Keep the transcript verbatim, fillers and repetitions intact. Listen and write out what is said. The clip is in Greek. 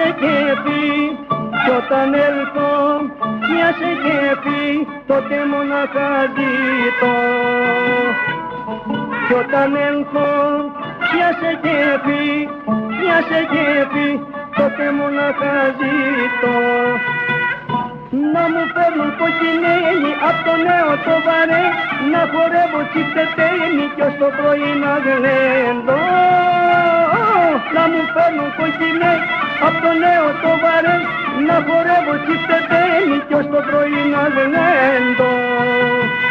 κέφι κι όταν έλθω μια σε κέφι τότε μονάχα ζητώ. Κι όταν έλθω μια σε κέφι, μια σε κέφι τότε μονάχα ζητώ. Να μου φέρνουν κοκκινέλι απ' το νέο το βαρέ, να χορεύω τσιπτετέλι κι ως το πρωί να γλέντω. Να μου φέρνουν κοκκινέλι απ' το νέο το βαρέ, να χορεύω τσιπτετέλι κι ως το πρωί να γλέντω.